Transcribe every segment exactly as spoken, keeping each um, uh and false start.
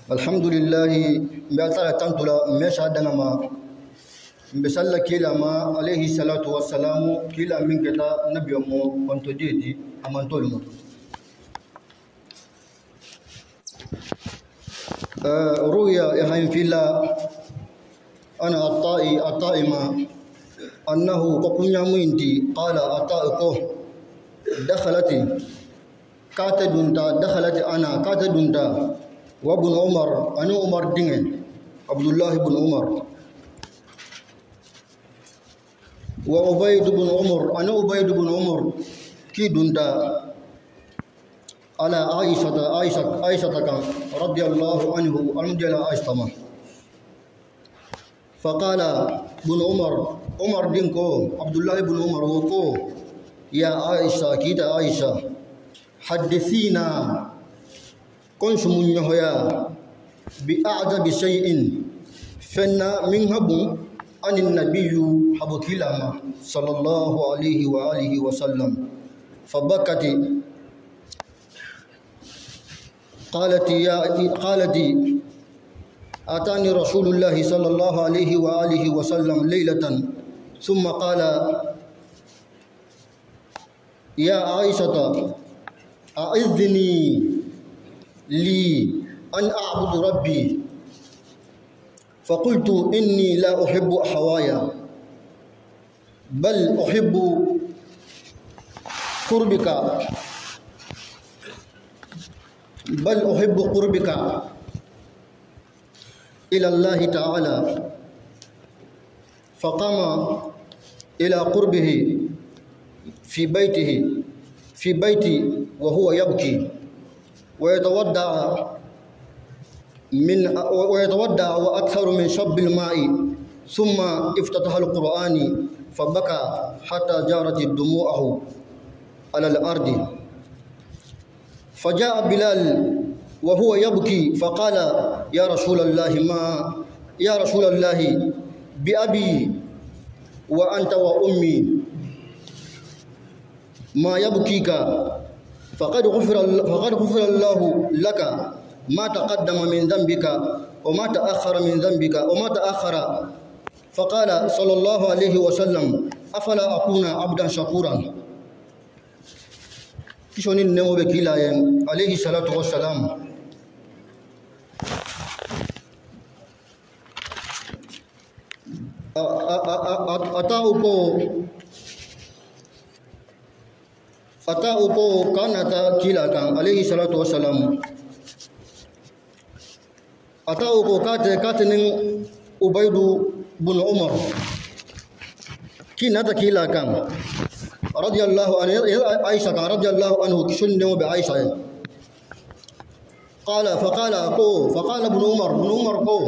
الحمد لله بأثر تنتلا مشهد ما بسال كلا ما عليه الصلاة والسلام كلا من كتا نبي مو كنت جيتي أمان تولم رؤيا يهين في الله أنا أطائي أطائي ما أنه قبنيا مينتي قال أطائكو دخلتي كاتدونتا دخلت أنا كاتدونتا وابن عمر أنا عمر دين عبد الله بن عمر وعبيد بن عمر أنا عبيد بن عمر كي دونتا على عائشة عائشة عائشة كان رضي الله عنه المجل عائشة ما فقال بن عمر عمر دينكو عبد الله بن عمر وكو يا عائشة كيدا عائشة حدثينا كنش من يهيا بأعجب شيء فنا من هبو عن النبي حبو كلاما صلى الله عليه وآله وسلم فبكت قالت يا قالت أتاني رسول الله صلى الله عليه وآله وسلم ليلة ثم قال يا عائشة أعذني لي أن أعبد ربي فقلت إني لا أحب حوايا بل أحب قربك بل أحب قربك إلى الله تعالى فقام إلى قربه في بيته في بيتي وهو يبكي ويتودع من ويتودع وأكثر من شب الماء ثم افتتح القرآن فبكى حتى جارت دموعه على الأرض فجاء بلال وهو يبكي فقال يا رسول الله ما يا رسول الله بأبي وأنت وأمي ما يبكيك فقد غفر فقد غفر الله لك ما تقدم من ذنبك وما تأخر من ذنبك وما تأخر فقال صلى الله عليه وسلم أفلا أكون عبدا شكورا كشون النمو بكلا عليه الصلاة والسلام أتاؤكو أتاؤكو كانت كلا كان عليه الصلاة والسلام أتاؤكو كات كاتن عبيد بن عمر كنا كلا كان رضي الله عنه عائشة كان رضي الله عنه كشنه بعائشة قال فقال كو فقال ابن عمر ابن عمر كو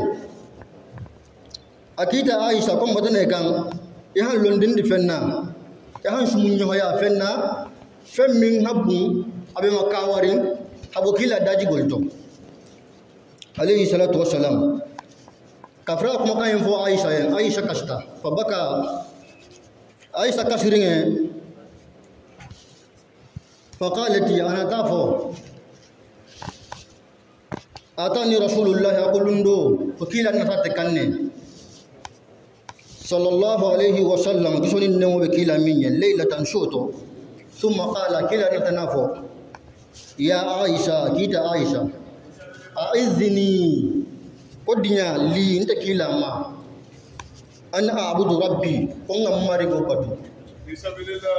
أكيد عائشة كم بدنا كان يهان لندن دفنا يهان سمنيه يا فنا فمن هبو أبي مكاورين أبو كلا داجي قلتو عليه الصلاة والسلام كفراك مكان ينفو عائشة عائشة كشتا فبكى عائشة كسرين فقالت أنا تافو أتاني رسول الله أقول له فكيلا نفاتكني صلى الله عليه وسلم كسر النوم بكيلا مني ليلة شوتو ثم قال كلا نتنافو يا عائشة كيت عائشة أعذني قدنيا لي انت كلا ما أنا أعبد ربي قلنا ماريكو بدو في سبيل الله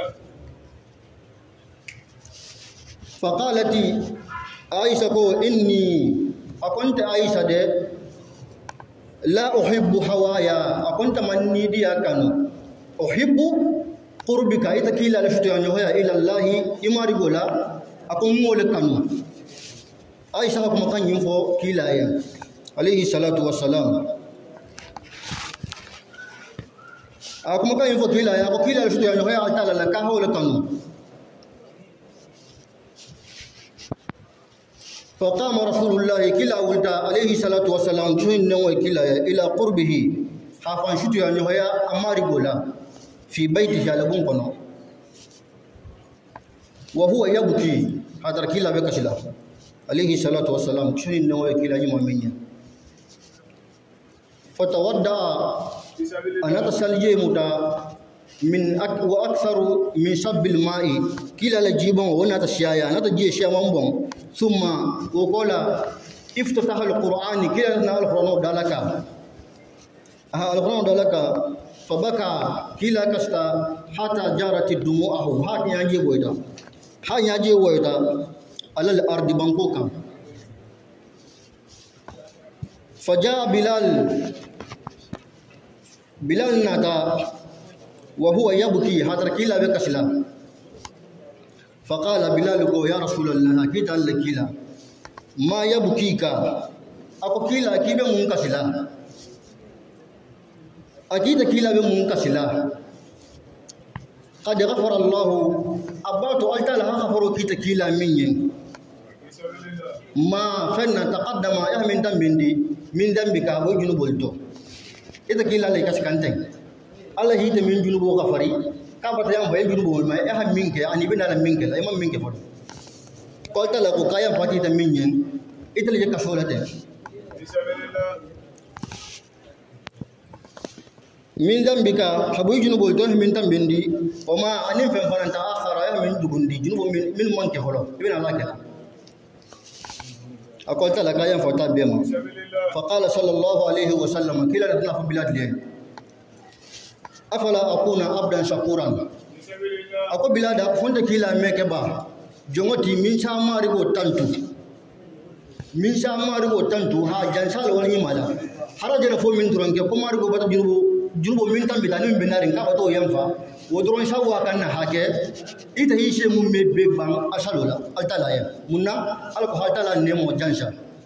فقالت عائشة كو إني أكنت عائشة دي لا أحب حوايا أكنت مني دي أكانو أحب قربك إتكيلا لشتو ينهي إلى الله إماري بولا أكون مولك كانو عائشة كما كان ينفو كيلا عليه الصلاة والسلام أكما كان ينفو كيلا أكو كيلا لشتو ينهي أتالا لكاهو لكانو فقام رسول الله كلا ولد عليه الصلاة والسلام جن نوى كلا إلى قربه حافظ شتو ينهي أماري بولا في بيته على بنقنا وهو يبكي هذا كلا بكشلا عليه الصلاة والسلام شنو النوى كلا يوم مني فتودع أنا تسلجي مدا من أك وأكثر من شب الماء كلا لجيبون ونا تشيايا أنا تجي شيا مبون ثم وقال افتتح القرآن كلا نا القرآن دالك ها القرآن دالك فبكى كلا كستا حتى جارت دموعه حتى يجي ويدا حتى يجي ويدا على الأرض بانكوكا فجاء بلال بلال نادى وهو يبكي حتى كلا بكسلا فقال بلال يا رسول الله كيتا لكلا ما يبكيك أكو كلا كيف منكسلا أكيد كلا بمنكسلا قد غفر الله أبات ألت لها غفر كيتا كلا مني ما فن تقدم يا من دم من ذنبك وجنوب الدو إذا كلا لك سكنتين الله هي من جنوب غفري كابت يوم بين جنوب ما أهم منك أني بنا منك لا يوم منك فرد قلت لك كايا فاتي تمينين إذا لك كسولته من ذنبك حبوا جنوب الدو من ذنبندي وما أني فن فن تأخر يا من جبندي جنوب من من منك فرد بنا الله كلا أقولت لك كايا فاتي بيما فقال صلى الله عليه وسلم كلا نحن في بلاد ليه أفلا أكون عبدا شكورا أقول بلاد فنت كلا مكبا جمعتي من شاماري وتنتو من شاماري وتنتو ها جنسال ولي مالا حرجنا فو من ترنك كماري وبتا جنوب جنوب من تنبتا نم بنارين كابتو ينفع ودرون شاوا كان حاكي إذا هي شيء مم بيبان أشالولا ألتالايا منا ألقى هالتالا نيمو جنسا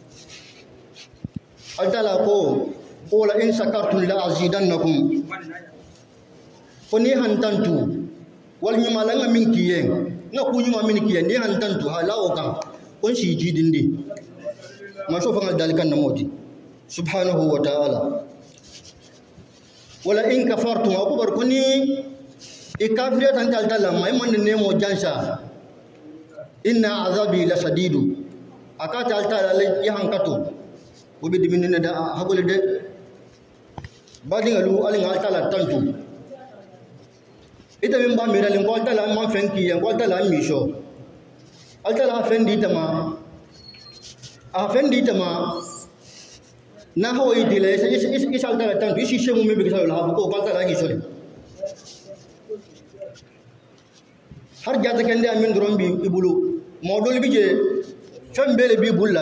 ألتالا كو قول إن سكرتم لأزيدنكم ko ni hantantu wal nyima la nga min kiyen nga ku nyima min kiyen ni hantantu ha lawo kan kon shi jidindi ma so fangal dalikan na moti subhanahu wa ta'ala wala in kafartum akubar kuni ikafriya tan tal tal mai man ne mo jansa inna azabi la sadidu akata al tal ya hankato wo be diminina da hagole de badi ngalu alin al tal tantu ita min ba mira lin kwalta la man fenki yan kwalta la misho alta la fendi tama a fendi tama na hawayi dile is is is alta la tan isi shemu me bi la ko kwalta la hisho har jata kende amin dron bi ibulu modol bi je fembele bi bulla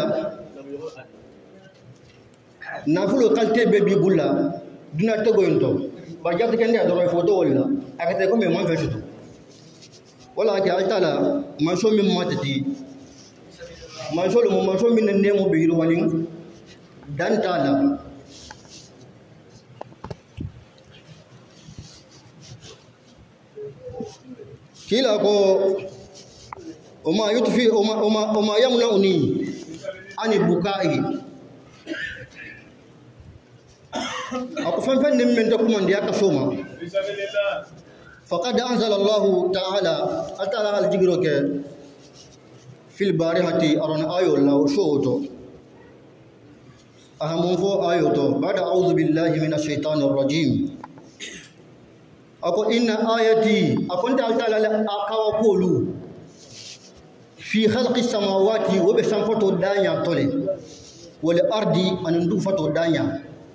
na fulo kalte be bi bulla duna tego into ba jata kende adoro photo wala akate ko me man fe tutu wala ke altala man so min matati man so mo man so min ne mo be yiro walin dan tala kila ko oma yutfi oma oma oma yamna uni ani bukai ako fan fan nem men ko man dia ka soma فقد أنزل الله تعالى أتى الجبروك في البارحة أرون آيو الله شوتو أهم فو آيوتو بعد أعوذ بالله من الشيطان الرجيم أقول إن آياتي أقول تعالى أكوا كولو في خلق السماوات وبسنفتو دانيا تولي والأرض أن ندفتو دانيا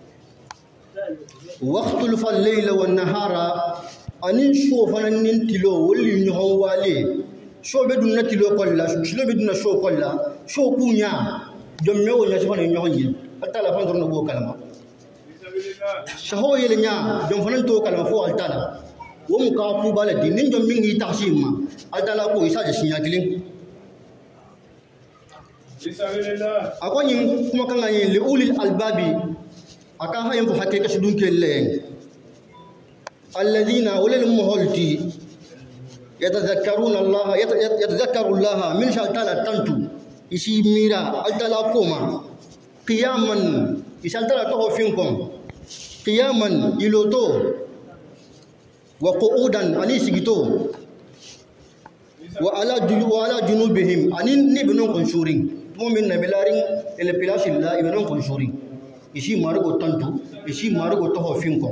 واختلف الليل والنهار anin sho fanan nin tilo woli nyohon wale sho be dun na tilo kolla sho be dun na sho kolla sho kunya jom mewo nya fanan nyohon yi altala fan dorno bo kalama shaho yele nya jom fanan to kalama fo altala wo mu ka ku bala din nin jom min yi tahsim ma altala ko isa je sinya kilin bismillah akoni kuma kan yin li ulil albabi aka hayin fu hakika su dun kelle الذين أولي المهلتي يتذكرون الله يتذكر الله من شالتالا تنتو يسي ميرا التالا كوما قياما يسالتالا تهو فينكم قياما يلوتو وقعودا أني سيجتو وعلى وعلى جنوبهم أني نبنون كنشورين mu'min na bilarin ele pilashi la ibenon kon shuri ishi marugo tantu ishi marugo to finko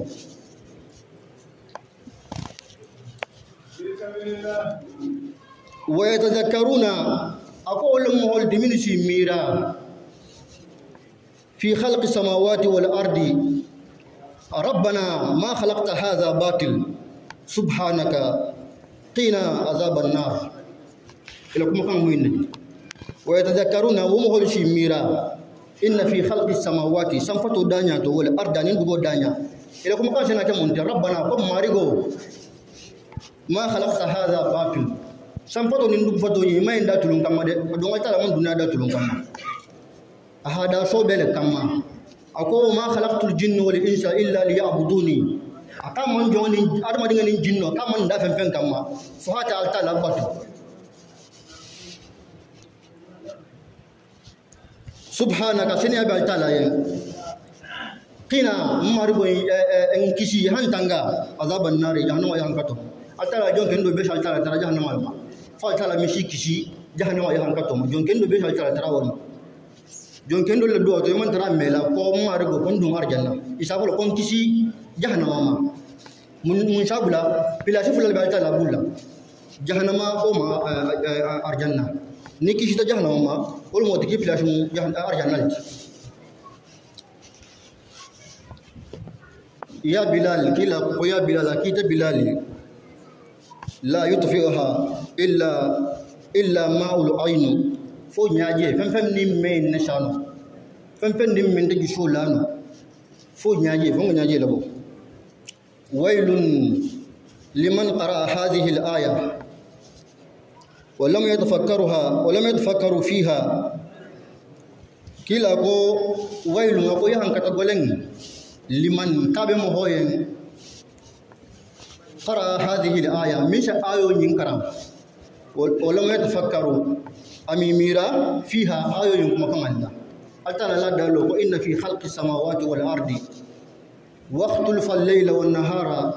wa yatadhakkaruna aqul mu'al diminshi mira fi khalqi samawati wal ardi rabbana ma khalaqta hadha batil subhanaka qina azaban nar ila kuma kan mu'min wa yatadhakkaruna wa mu'al shimira inna fi khalqi samawati samfatu danya to wal arda nin dugo danya ila kuma kan shana kan mun rabbana ko marigo ma khalaqta hadha batil samfatu nin dugo fato yi mai da tulun kamma de don ai tala mun duniya da tulun kamma ahada so bele kamma ako ma khalaqtul jinna wal insa illa liya'buduni akam mon joni adama dinga nin jinno kam mon da fen fen kamma so hata alta la batu subhanaka sini abi alta la yen qina maribo en kisi hantanga azaban nari jahannama yan kato alta la jon kendo be alta la tara jahannama ma fa alta la mishi kisi jahannama yan kato jon kendo be alta la tara woni jon kendo le do to man tara mela ko maribo kon dum arjanna isabul kon kisi jahannama ma mun mun sabula bila sifula be alta la bulla jahannama ko ma arjanna ni kisi ta jahannama ma wol mo tiki bila sum jahannama arjanna ya bilal kila ko ya bilal kita bilal la yutfiha illa illa ma'ul ayn fo nyaaje fem fem ni men ne shano fem fem ni men de solano fo nyaaje fo nyaaje labo waylun liman qara hadhihi al-aya wa lam yatafakkaruha wa lam yatafakkaru fiha kila ko waylun ko yahan kata goleng liman kabe mo hoyen qara hadhihi al-aya min sha ayo nyin karam wa lam yatafakkaru amimira fiha ayo nyin kuma kan Allah altana la dalo ko inna fi khalqi samawati wal ardi waqtul fal layla wan nahara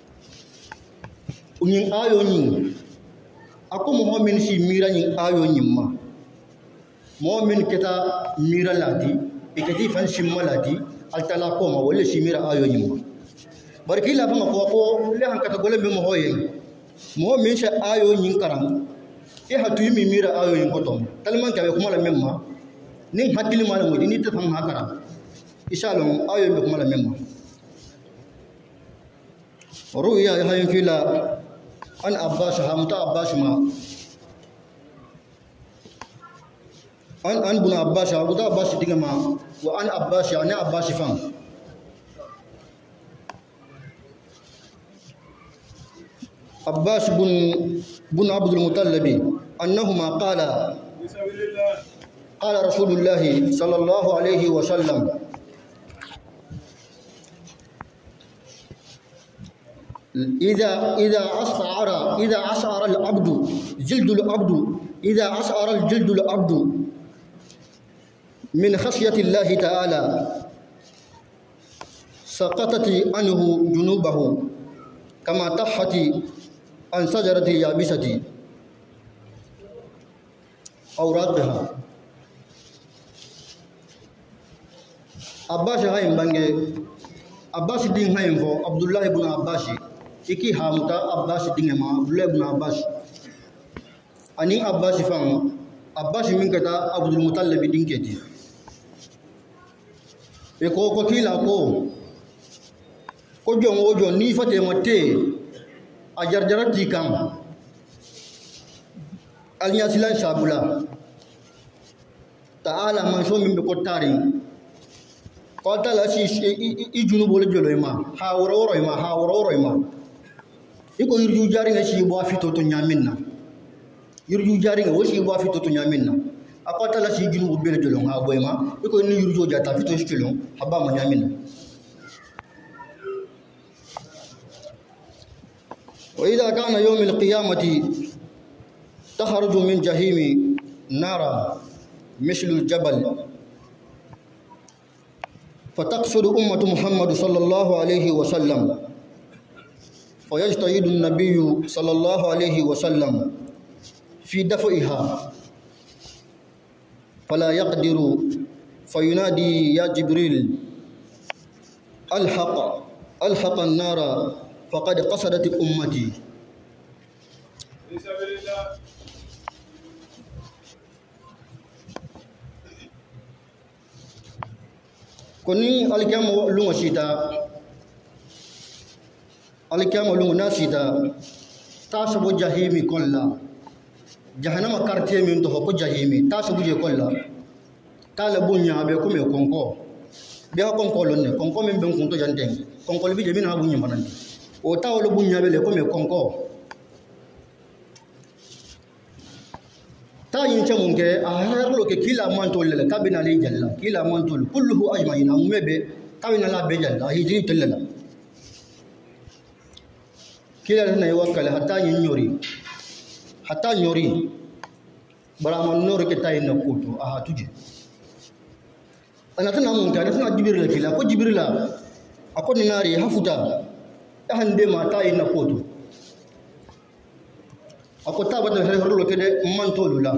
nyin ayo nyin ako mu'min si mira nyin ayo nyin ma mu'min kita mira lati ikati fan simmalati altala ko ma wala si mira ayo nyin ma barki la fama ko ko le han kata gole be mo hoyen mu'min sha ayo nyin karam e hatu mi mira ayo nyin ko tom talman ka be kuma la memma nin hakili mala mo ni ta fam hakara inshallah ayo be kuma la memma ruya hayin fila an abbas hamta abbas ma an an bun abbas abu da abbas dinga ma wa an abbas ya ne abbas fam abbas bun bun abdul mutallib annahuma qala qala rasulullah sallallahu alaihi wasallam إذا إذا أسعر إذا أسعر العبد جلد العبد إذا أسعر الجلد العبد من خشية الله تعالى سقطت عنه جنوبه كما طحت عن شجرة يابسة أوراقها عباس هاي بانجي عباس دين هاي فو عبد الله بن عباس iki hamta abbas dingema abdullah ibn abbas ani abbas fam abbas min kata abdul mutallib dingketi e ko ko kila ko ko jon wojo ni fate mate a jarjarati kam alnya silan sabula ta'ala man so min be ko tari ko tala si i junubo le jolo ma ha woro ma ha woro ma iko yurju jari nga shi bo fito to nyaminna yurju jari nga wo shi bo fito to nyaminna akota la shi junu bele jolong ha boyma iko ni yurju jata fito shi jolong haba mo nyaminna wa idha kana yawm al-qiyamati takhruju min jahimi nara mislu al-jabal فتقصد أمة محمد صلى الله عليه وسلم فيجتهد النبي صلى الله عليه وسلم في دفعها فلا يقدر فينادي يا جبريل الحق الحق النار فقد قصدت أمتي. كوني الكام لونغ شيتا الكام لونغ ناسيتا تاسبو جهيمي كلا جهنم كارتيه من تو كو جهيمي تاسبو جي كلا تالا بونيا بي كومي كونكو بي ها كونكو لون كونكو من بن كونتو جانتين كونكو بي جمينا بونيا فنان o tawlo bунnya bele ko me konko ta yin ce mun ke a har lo ke kila mantol le kabina le jalla kila mantol kulluhu ajmaina mebe kabina la be jalla hijri tellala kila na wakala hatta yin nyori hatta nyori bara man nor ke tay na kuto a tuje ana tana mun ka tana jibril kila ko jibrila akoni nari hafuta hande mata ina koto akota bata herlo kede mantolula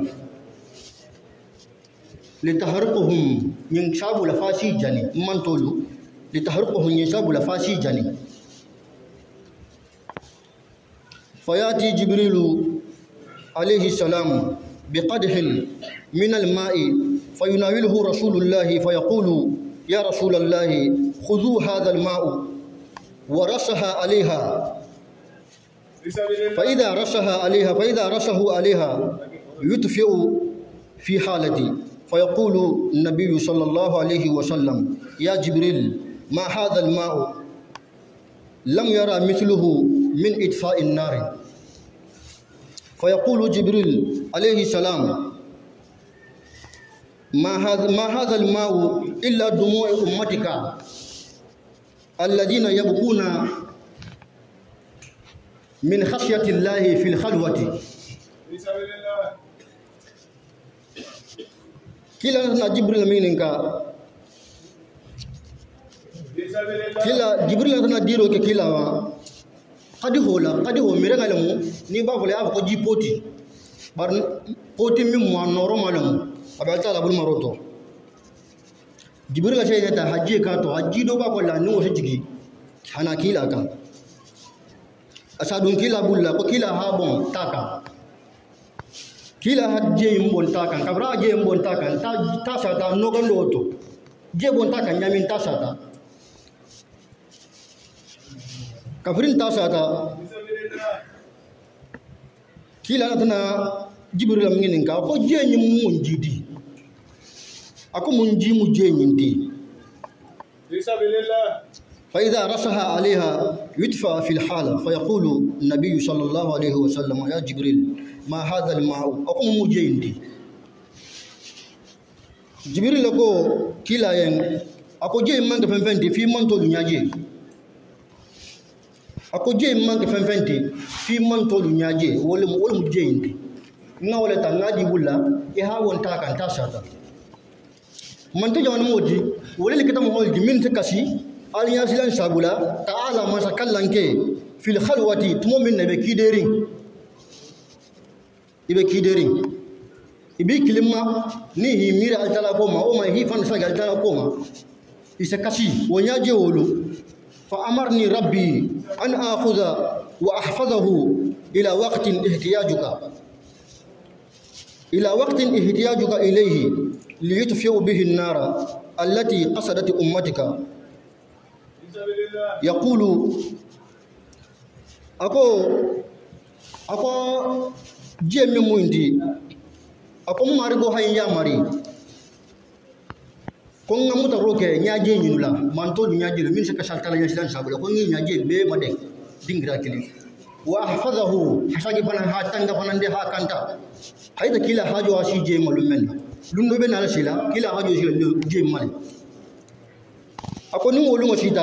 litaharquhum min shabu lafasi jani mantolu litaharquhum min shabu lafasi jani fayati jibrilu alayhi salam biqadhin min alma'i fayunawiluhu rasulullah fayaqulu ya rasulullah khudhu hadha alma'u ورشها عليها فإذا رشها عليها فإذا رشه عليها يطفئ في حالتي فيقول النبي صلى الله عليه وسلم يا جبريل ما هذا الماء لم يرى مثله من إطفاء النار فيقول جبريل عليه السلام ما هذا ما هذا الماء إلا دموع أمتك الذين يبكون من خشية الله في الخلوة. كلا جبريل منك كلا جبريل نديرو كلا قد هولا قد هو ميرغالمو ني بافلي افكو جي بوتي بار بوتي مي مو نورمالمو ابالتا لا بول ماروتو jibril sai ta hajji ka to hajji do ba ko la no hejigi hana kila ka asadun kila bulla ko kila ha bon taka kila hajje mbon taka kabra je mbon taka ta ta sa ta no gando to je bon taka nyamin ta sa ta kafrin ta sa ta kila tana jibril ngin ka ko je nyum mun jidi ako munji muje nyindi فإذا رشها عليها يدفع في الحالة فيقول النبي صلى الله عليه وسلم يا جبريل ما هذا الماء أقوم مuje nyindi جبريل لكو كلا ين ako je manke fenfenti fi manto nyaje ako je manke fenfenti fi manto nyaje wole wole muje nyindi ngawle ta ngadi bulla e ha won ta kan ta sata man to jawan modi wala likata mo holdi min takasi alliance lan sabula ta'ala ma sakallanke fil khalwati tumo min nabe kiderin ibe kiderin ibe kilima ni hi mira altala ko ma o ma hi fan sagal altala ko ma isa kasi wonyaje wolu fa amarni rabbi an akhudha wa ahfazahu ila waqtin ihtiyajuka ila waqtin ihtiyajuka ilayhi ليطفئ به النار التي قصدت أمتك يقول أكو أكو جيم موندي أكو مارغو هاي يا ماري كون نموت روكه نياجي نيولا مانتو نياجي من سكشال تلا يسلان سابلا كون نياجي بي مدك دينغرا كلي وأحفظه حساجي فنا هاتانغا فناندي هاكانتا هيدا كلا حاجو هاشي جي مالومن lundo be nala sila kila hajo sila je mali akoni wolu masita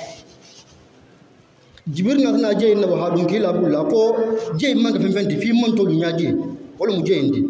jibir na na je na ba dun kila bulla ko je man ga fenti fi man to dunya je wala mu je indi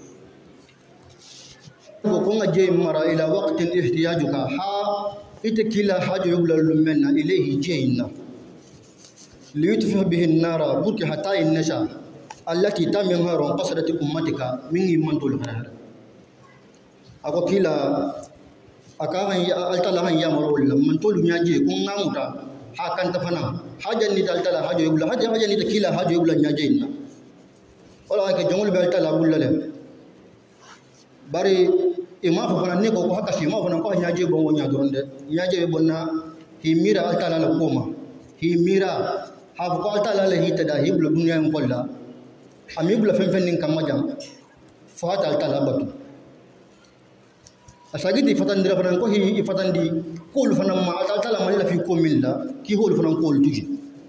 ko ko nga je mara ila waqtin ihtiyajuka ha ita kila hajo yubla lumenna ilayhi je inna liyutfa bihi an-nara burki hatta in-nasha allati tamimha ron qasadat ummatika min man to al-harar ako kila akahan ya altala han ya marwalla man tolu nyaje kun ngamuta hakan ta fana hajan ni altala hajo yubla haja haja ni ta kila hajo yubla nyaje inna wala ke jongol be altala bullale bari ima fa fana ne ko ko haka shi ma fana ko nyaje bongo nya doronde nyaje be bonna himira altala la koma himira ha ko altala la hitada hibla dunya en kolla amibla fen fen nin kamajam fata altala batu asagidi fatandira fanan ko hi fatandi kul fanan ma altala malila fi komilla ki hol fanan kol tuji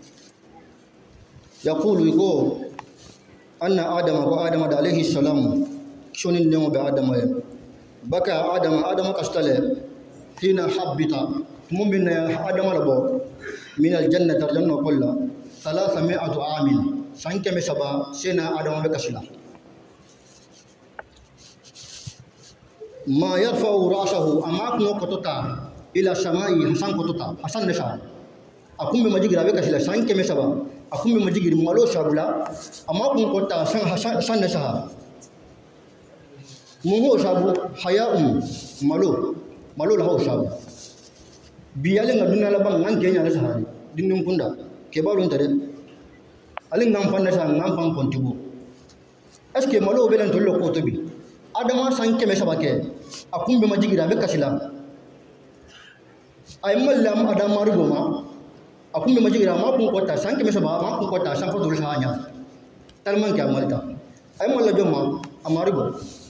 yaqulu ko anna adama ko adama da alayhi salam shonin nemo be adama ya baka adama adama kastale hina habita mumin adama labo min aljannati arjanna kullu thalathami'atu amin sanke me saba sena adama be kasila ma yarfa'u ra'sahu amak no kotota ila samai hasan kotota hasan nesa akumbe majigira be kasila sanke me saba akumbe majigir malo sabula amak no kota san hasan nesa mungo sabu haya'um malo malo la sabu biyale ngaduna la bang ngan kenya la sahari dinnum kunda ke balon tade alin ngam fanna sa ngam fam pontibo est ce que malo belen tollo ko tobi adama sanke me sabake akumbe majigira be kasila ay mallam adama rugoma akumbe majigira ma kun kota sanke me sababa ma kun kota san fatul sahanya talman ke amalta ay malla jomma amarigo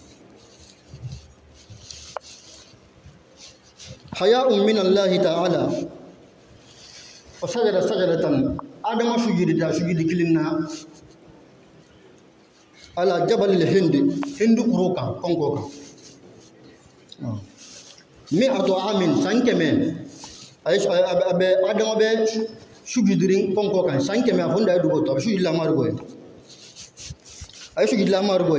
haya'un min Allah ta'ala wa sajada sajadatan adama sujudi da sujudi kilinna ala jabal al-hind hindu kuroka konkoka mi ato amin sanke me ay abe adama be sujudi konkoka sanke me afunda dugo to sujudi la margo ay sujudi la margo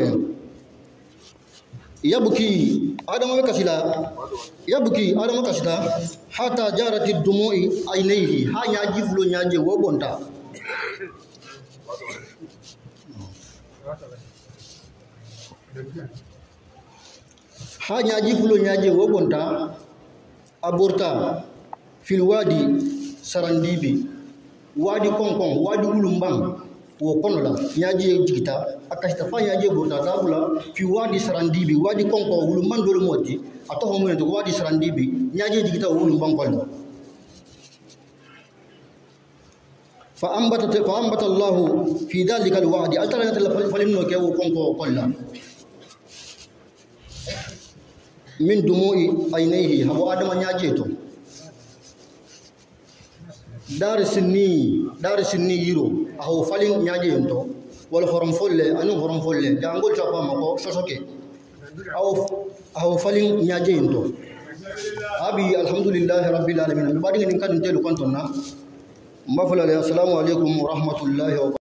yabuki adama be kasila yabuki adama kasita hata jarati dumui ainaihi ha nyaji fulo nyaje wo bonta ha nyaji fulo nyaje wo bonta aborta fil wadi sarandibi wadi konkon wadi ulumbang wo konola nyaje jigita akasta fa nyaje borta tabula fi wadi sarandibi wadi konko ulumbang dolo moti ato homo ne to wadi sarandibi nyaje jigita ulumbang kono fa ambata fa ambata Allah fi dhalika alwadi altala falimno ke wo konko kolla min dumui ainaihi habo adama nyaje to dar sinni dar sinni yiro aho falin nyaje to wala horom folle anu horom folle jangol to fama ko sosoke aw aho falin nyaje to abi alhamdulillah rabbil alamin badi ngin kan telu kontonna mbafala assalamu alaikum wa rahmatullahi wa